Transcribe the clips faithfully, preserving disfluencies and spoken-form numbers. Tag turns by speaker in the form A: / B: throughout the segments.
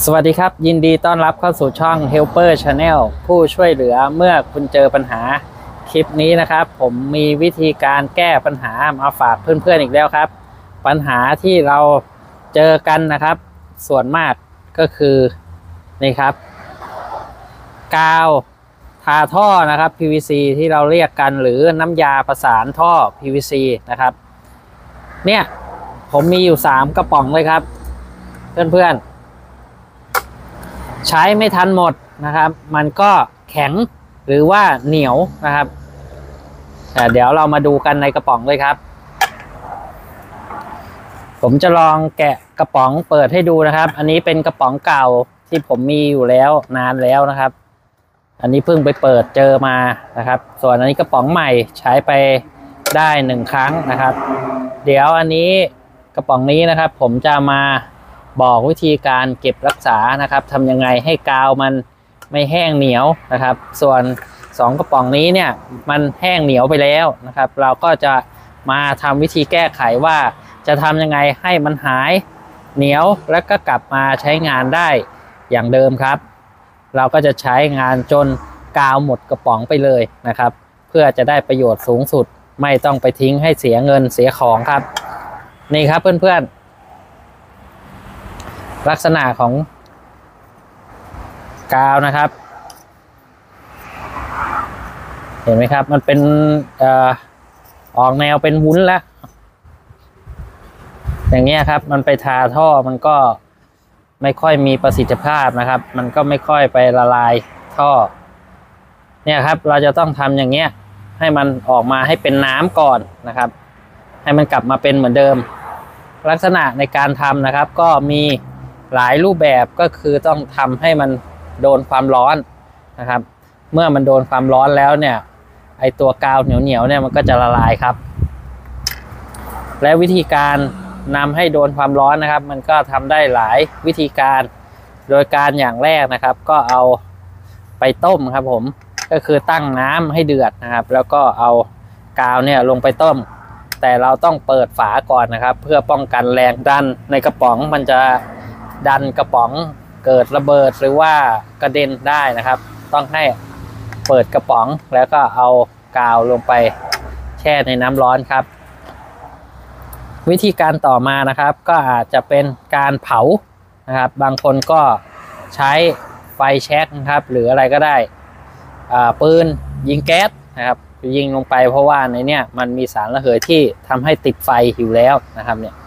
A: สวัสดีครับยินดีต้อนรับเข้าสู่ช่อง Helper Channel ผู้ช่วยเหลือเมื่อคุณเจอปัญหาคลิปนี้นะครับผมมีวิธีการแก้ปัญหามาฝากเพื่อนๆอีกแล้วครับปัญหาที่เราเจอกันนะครับส่วนมากก็คือนี่ครับกาวทาท่อนะครับ พี วี ซี ที่เราเรียกกันหรือน้ำยาประสานท่อ พี วี ซี นะครับเนี่ยผมมีอยู่สามกระป๋องเลยครับเพื่อนๆใช้ไม่ทันหมดนะครับมันก็แข็งหรือว่าเหนียวนะครับเดี๋ยวเรามาดูกันในกระป๋องเลยครับผมจะลองแกะกระป๋องเปิดให้ดูนะครับอันนี้เป็นกระป๋องเก่าที่ผมมีอยู่แล้วนานแล้วนะครับอันนี้เพิ่งไปเปิดเจอมานะครับส่วนอันนี้กระป๋องใหม่ใช้ไปได้หนึ่งครั้งนะครับเดี๋ยวอันนี้กระป๋องนี้นะครับผมจะมาบอกวิธีการเก็บรักษานะครับทำยังไงให้กาวมันไม่แห้งเหนียวนะครับส่วนสองกระป๋องนี้เนี่ยมันแห้งเหนียวไปแล้วนะครับเราก็จะมาทำวิธีแก้ไขว่าจะทำยังไงให้มันหายเหนียวแล้วก็กลับมาใช้งานได้อย่างเดิมครับเราก็จะใช้งานจนกาวหมดกระป๋องไปเลยนะครับเพื่อจะได้ประโยชน์สูงสุดไม่ต้องไปทิ้งให้เสียเงินเสียของครับนี่ครับเพื่อนๆลักษณะของกาวนะครับเห็นไหมครับมันเป็นเอ่อออกแนวเป็นวุ้นแล้วอย่างเงี้ยครับมันไปทาท่อมันก็ไม่ค่อยมีประสิทธิภาพนะครับมันก็ไม่ค่อยไปละลายท่อเนี่ยครับเราจะต้องทำอย่างเงี้ยให้มันออกมาให้เป็นน้ำก่อนนะครับให้มันกลับมาเป็นเหมือนเดิมลักษณะในการทำนะครับก็มีหลายรูปแบบก็คือต้องทำให้มันโดนความร้อนนะครับเมื่อมันโดนความร้อนแล้วเนี่ยไอตัวกาวเหนียวเหนียวเนี่ยมันก็จะละลายครับและวิธีการนำให้โดนความร้อนนะครับมันก็ทำได้หลายวิธีการโดยการอย่างแรกนะครับก็เอาไปต้มครับผมก็คือตั้งน้ำให้เดือดนะครับแล้วก็เอากาวเนี่ยลงไปต้มแต่เราต้องเปิดฝาก่อนนะครับเพื่อป้องกันแรงดันในกระป๋องมันจะดันกระป๋องเกิดระเบิดหรือว่ากระเด็นได้นะครับต้องให้เปิดกระป๋องแล้วก็เอากาวลงไปแช่ในน้ำร้อนครับวิธีการต่อมานะครับก็อาจจะเป็นการเผานะครับบางคนก็ใช้ไฟแช็กนะครับหรืออะไรก็ได้ปืนยิงแก๊สนะครับยิงลงไปเพราะว่าในเนี้ยมันมีสารระเหยที่ทำให้ติดไฟอยู่แล้วนะครับเนี่ย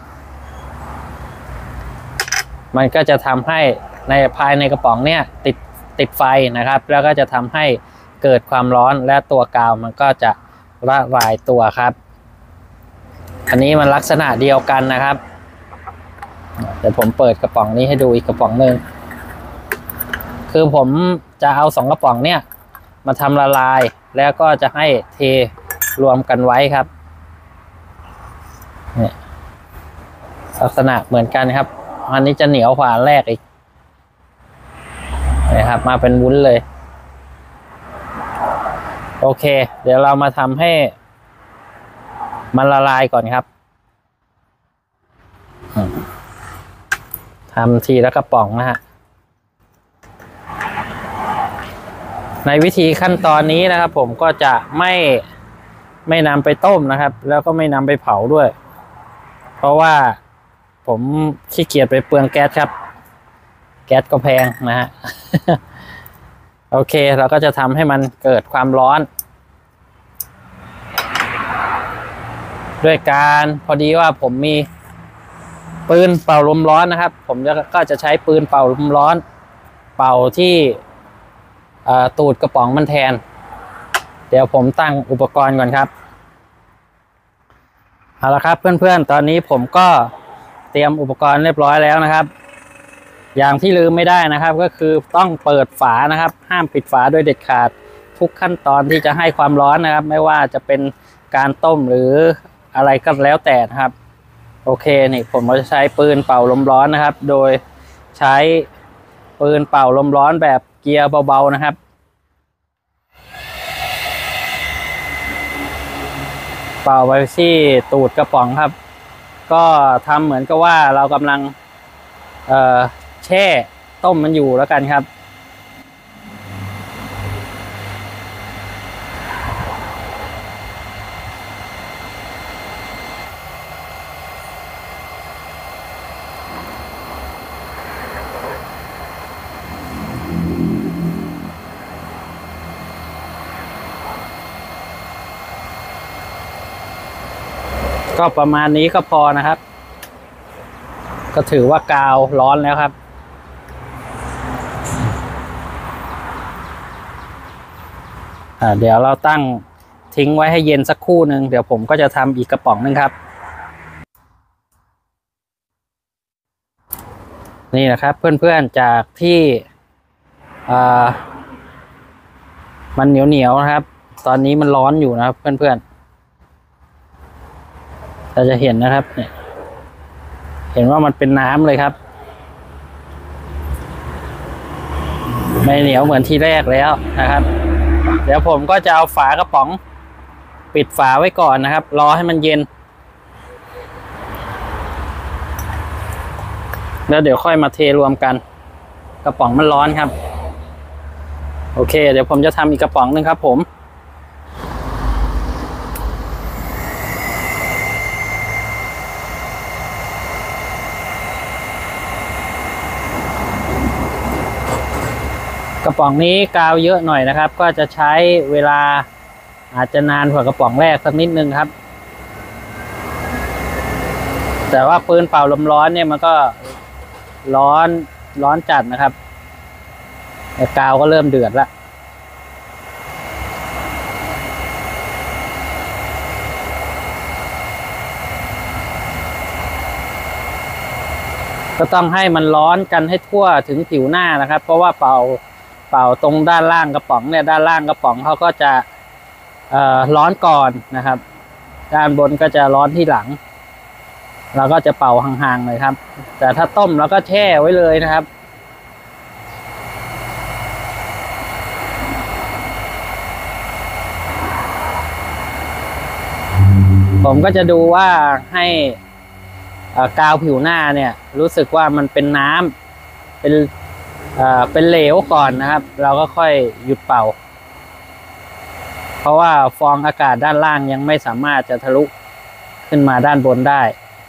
A: มันก็จะทำให้ในภายในกระป๋องเนี่ยติดติดไฟนะครับแล้วก็จะทำให้เกิดความร้อนและตัวกาวมันก็จะละลายตัวครับอันนี้มันลักษณะเดียวกันนะครับเดี๋ยวผมเปิดกระป๋องนี้ให้ดูอีกกระป๋องหนึ่งคือผมจะเอาสองกระป๋องเนี่ยมาทำละลายแล้วก็จะให้เทรวมกันไว้ครับเนี่ยลักษณะเหมือนกันครับอันนี้จะเหนียวกว่าแรกอีกนะครับมาเป็นวุ้นเลยโอเคเดี๋ยวเรามาทำให้มันละลายก่อนครับทำทีละกระป๋องนะฮะในวิธีขั้นตอนนี้นะครับผมก็จะไม่ไม่นำไปต้มนะครับแล้วก็ไม่นำไปเผาด้วยเพราะว่าผมขี้เกียจไปเปลืองแก๊สครับแก๊สก็แพงนะฮะ โอเคเราก็จะทำให้มันเกิดความร้อนด้วยการพอดีว่าผมมีปืนเป่าลมร้อนนะครับผมจะก็จะใช้ปืนเป่าลมร้อนเป่าที่ตูดกระป๋องมันแทนเดี๋ยวผมตั้งอุปกรณ์ก่อนครับเอาละครับเพื่อนๆตอนนี้ผมก็เตรียมอุปกรณ์เรียบร้อยแล้วนะครับอย่างที่ลืมไม่ได้นะครับก็คือต้องเปิดฝานะครับห้ามปิดฝาโดยเด็ดขาดทุกขั้นตอนที่จะให้ความร้อนนะครับไม่ว่าจะเป็นการต้มหรืออะไรก็แล้วแต่นะครับโอเคนี่ผมจะใช้ปืนเป่าลมร้อนนะครับโดยใช้ปืนเป่าลมร้อนแบบเกียร์เบาๆนะครับเป่าไปที่ตูดกระป๋องครับก็ทำเหมือนกับว่าเรากำลังเอ่อแช่ต้มมันอยู่แล้วกันครับก็ประมาณนี้ก็พอนะครับก็ถือว่ากาวร้อนแล้วครับอ่าเดี๋ยวเราตั้งทิ้งไว้ให้เย็นสักครู่หนึ่งเดี๋ยวผมก็จะทำอีกกระป๋องนึงครับนี่นะครับเพื่อนๆจากที่อ่ามันเหนียวเหนียวนะครับตอนนี้มันร้อนอยู่นะครับเพื่อนๆเราจะเห็นนะครับเนี่ยเห็นว่ามันเป็นน้ำเลยครับไม่เหนียวเหมือนที่แรกแล้วนะครับเดี๋ยวผมก็จะเอาฝากระป๋องปิดฝาไว้ก่อนนะครับรอให้มันเย็นแล้วเดี๋ยวค่อยมาเทรวมกันกระป๋องมันร้อนครับโอเคเดี๋ยวผมจะทำอีกกระป๋องหนึ่งครับผมกระป๋องนี้กาวเยอะหน่อยนะครับก็จะใช้เวลาอาจจะนานกว่ากระป๋องแรกสักนิดนึงครับแต่ว่าปืนเป่าลมร้อนเนี่ยมันก็ร้อนร้อนจัดนะครับแต่กาวก็เริ่มเดือดแล้วก็ต้องให้มันร้อนกันให้ทั่วถึงผิวหน้านะครับเพราะว่าเป่าเป่าตรงด้านล่างกระป๋องเนี่ยด้านล่างกระป๋องเขาก็จะเอ่อร้อนก่อนนะครับด้านบนก็จะร้อนที่หลังเราก็จะเป่าห่างๆเลยครับแต่ถ้าต้มเราก็แช่ไว้เลยนะครับผมก็จะดูว่าให้กาวผิวหน้าเนี่ยรู้สึกว่ามันเป็นน้ำเป็นเอ่อเป็นเหลวก่อนนะครับเราก็ค่อยหยุดเป่าเพราะว่าฟองอากาศด้านล่างยังไม่สามารถจะทะลุขึ้นมาด้านบนได้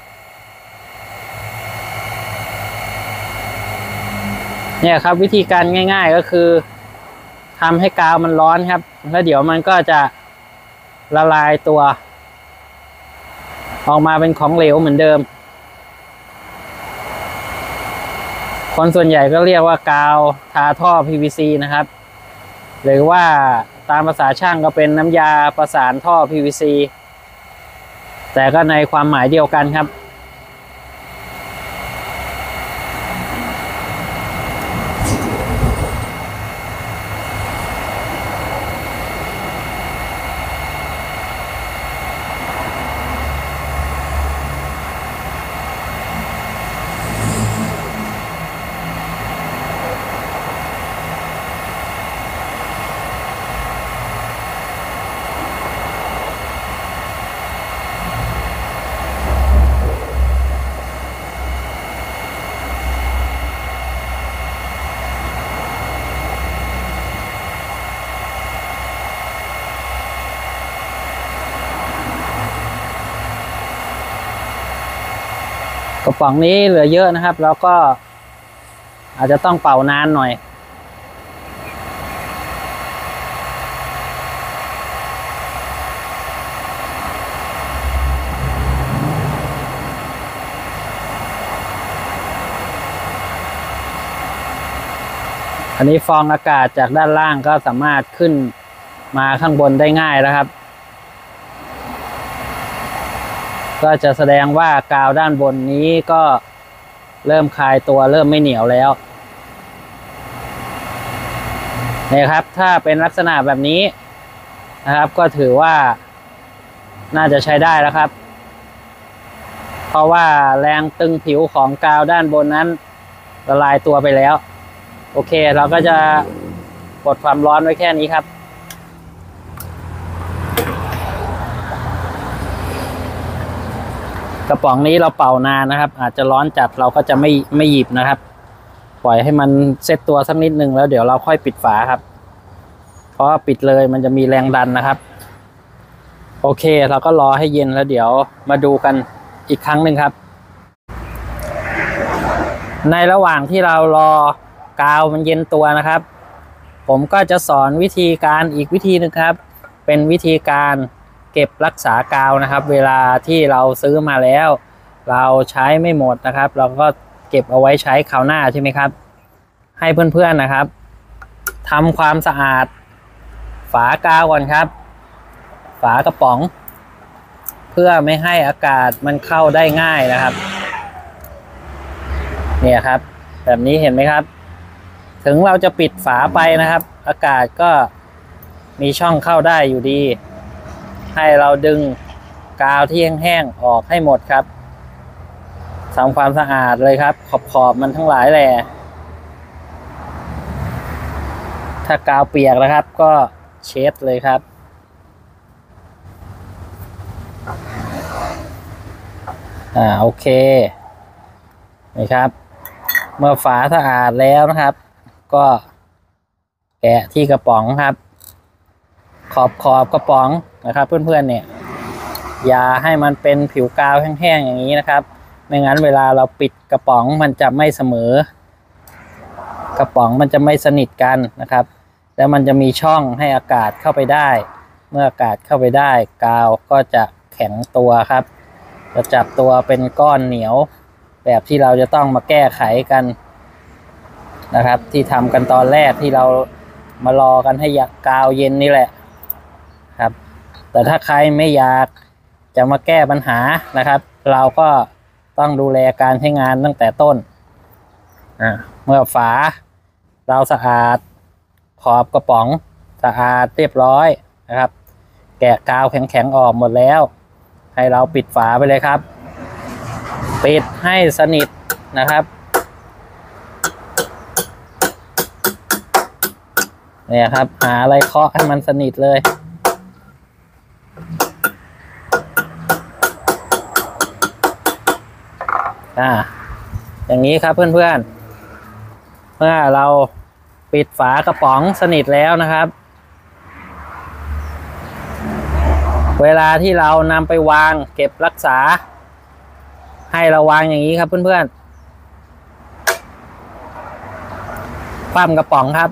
A: เนี่ยครับวิธีการง่ายๆก็คือทำให้กาวมันร้อนครับแล้วเดี๋ยวมันก็จะละลายตัวออกมาเป็นของเหลวเหมือนเดิมคนส่วนใหญ่ก็เรียกว่ากาวทาท่อ พี วี ซี นะครับหรือว่าตามภาษาช่างก็เป็นน้ำยาประสานท่อ พี วี ซี แต่ก็ในความหมายเดียวกันครับกระป๋องนี้เหลือเยอะนะครับแล้วก็อาจจะต้องเป่านานหน่อยอันนี้ฟองอากาศจากด้านล่างก็สามารถขึ้นมาข้างบนได้ง่ายแล้วครับก็จะแสดงว่ากาวด้านบนนี้ก็เริ่มคลายตัวเริ่มไม่เหนียวแล้วนี่ครับถ้าเป็นลักษณะแบบนี้นะครับก็ถือว่าน่าจะใช้ได้แล้วครับเพราะว่าแรงตึงผิวของกาวด้านบนนั้นละลายตัวไปแล้วโอเคเราก็จะกดความร้อนไว้แค่นี้ครับกระป๋องนี้เราเป่านานนะครับอาจจะร้อนจัดเราก็จะไม่ไม่หยิบนะครับปล่อยให้มันเซตตัวสักนิดนึงแล้วเดี๋ยวเราค่อยปิดฝาครับเพราะปิดเลยมันจะมีแรงดันนะครับโอเคเราก็รอให้เย็นแล้วเดี๋ยวมาดูกันอีกครั้งหนึ่งครับในระหว่างที่เรารอกาวมันเย็นตัวนะครับผมก็จะสอนวิธีการอีกวิธีนึงครับเป็นวิธีการเก็บรักษากาวนะครับเวลาที่เราซื้อมาแล้วเราใช้ไม่หมดนะครับเราก็เก็บเอาไว้ใช้คราวหน้าใช่ไหมครับให้เพื่อนๆนะครับทำความสะอาดฝากาวก่อนครับฝากระป๋องเพื่อไม่ให้อากาศมันเข้าได้ง่ายนะครับเนี่ยครับแบบนี้เห็นไหมครับถึงเราจะปิดฝาไปนะครับอากาศก็มีช่องเข้าได้อยู่ดีให้เราดึงกาวที่แห้งๆออกให้หมดครับทำความสะอาดเลยครับขอบๆมันทั้งหลายแหละถ้ากาวเปียกนะครับก็เช็ดเลยครับอ่าโอเคนี่ครับเมื่อฝาสะอาดแล้วนะครับก็แกะที่กระป๋องครับขอบขอบกระป๋องนะครับเพื่อนๆเนี่ยอย่าให้มันเป็นผิวกาวแห้งๆอย่างนี้นะครับไม่งั้นเวลาเราปิดกระป๋องมันจะไม่เสมอกระป๋องมันจะไม่สนิทกันนะครับแล้วมันจะมีช่องให้อากาศเข้าไปได้เมื่ออากาศเข้าไปได้กาวก็จะแข็งตัวครับจะจับตัวเป็นก้อนเหนียวแบบที่เราจะต้องมาแก้ไขกันนะครับที่ทำกันตอนแรกที่เรามารอกันให้กาวเย็นนี่แหละครับแต่ถ้าใครไม่อยากจะมาแก้ปัญหานะครับเราก็ต้องดูแลการใช้งานตั้งแต่ต้นอ่าเมื่อฝาเราสะอาดขอบกระป๋องสะอาดเรียบร้อยนะครับแกะกาวแข็งๆออกหมดแล้วให้เราปิดฝาไปเลยครับปิดให้สนิทนะครับเนี่ยครับหาอะไรเคาะให้มันสนิทเลยอ่าอย่างนี้ครับเพื่อนๆเมื่อเราปิดฝากระป๋องสนิทแล้วนะครับเวลาที่เรานำไปวางเก็บรักษาให้เราวางอย่างนี้ครับเพื่อนๆคว่ำกระป๋องครับ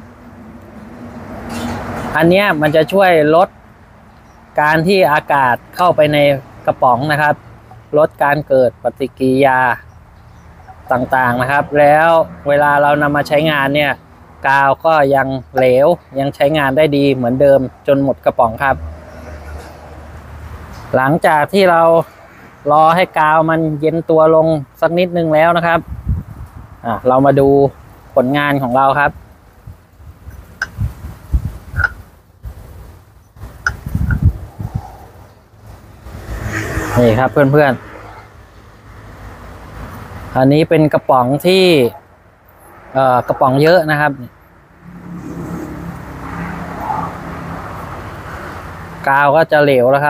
A: อันนี้มันจะช่วยลดการที่อากาศเข้าไปในกระป๋องนะครับลดการเกิดปฏิกิริยาต่างๆนะครับแล้วเวลาเรานำมาใช้งานเนี่ยกาวก็ยังเหลวยังใช้งานได้ดีเหมือนเดิมจนหมดกระป๋องครับหลังจากที่เรารอให้กาวมันเย็นตัวลงสักนิดนึงแล้วนะครับอ่ะเรามาดูผลงานของเราครับนี่ครับเพื่อนๆอันนี้เป็นกระป๋องที่เอ่อกระป๋องเยอะนะครับกาวก็จะเหลวแล้วครับ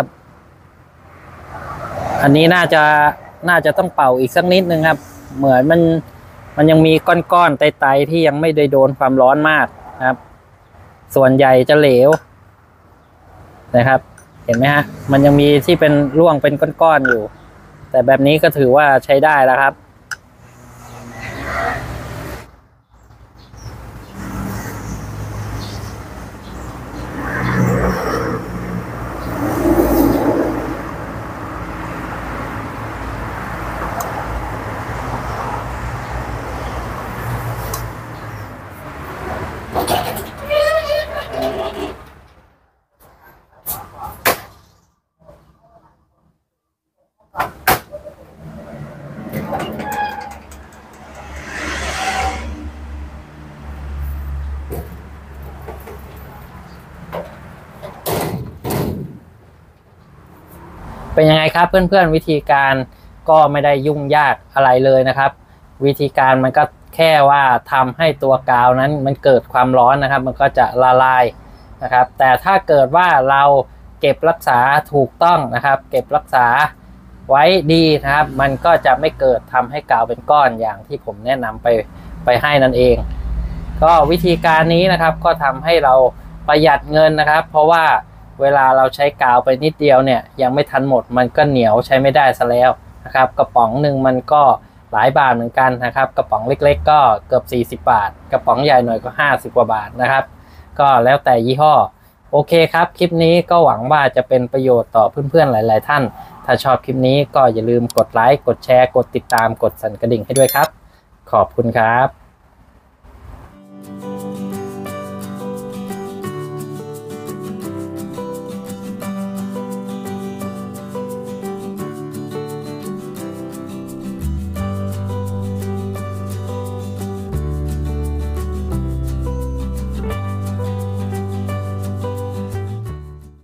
A: อันนี้น่าจะน่าจะต้องเป่าอีกสักนิดนึงครับเหมือนมันมันยังมีก้อนๆไตๆที่ยังไม่ได้โดนความร้อนมากนะครับส่วนใหญ่จะเหลวนะครับเห็นไหมฮะมันยังมีที่เป็นร่วงเป็นก้อนๆอยู่แต่แบบนี้ก็ถือว่าใช้ได้แล้วครับเป็นยังไงครับเพื่อนๆวิธีการก็ไม่ได้ยุ่งยากอะไรเลยนะครับวิธีการมันก็แค่ว่าทำให้ตัวกาวนั้นมันเกิดความร้อนนะครับมันก็จะละลายนะครับแต่ถ้าเกิดว่าเราเก็บรักษาถูกต้องนะครับเก็บรักษาไว้ดีนะครับมันก็จะไม่เกิดทำให้กาวเป็นก้อนอย่างที่ผมแนะนำไปไปให้นั่นเองก็วิธีการนี้นะครับก็ทำให้เราประหยัดเงินนะครับเพราะว่าเวลาเราใช้กาวไปนิดเดียวเนี่ยยังไม่ทันหมดมันก็เหนียวใช้ไม่ได้ซะแล้วนะครับกระป๋องหนึ่งมันก็หลายบาทเหมือนกันนะครับกระป๋องเล็กๆก็เกือบสี่สิบบาทกระป๋องใหญ่หน่อยก็ห้าสิบกว่าบาทนะครับก็แล้วแต่ยี่ห้อโอเคครับคลิปนี้ก็หวังว่าจะเป็นประโยชน์ต่อเพื่อนๆหลายๆท่านถ้าชอบคลิปนี้ก็อย่าลืมกดไลค์กดแชร์กดติดตามกดสั่นกระดิ่งให้ด้วยครับขอบคุณครับ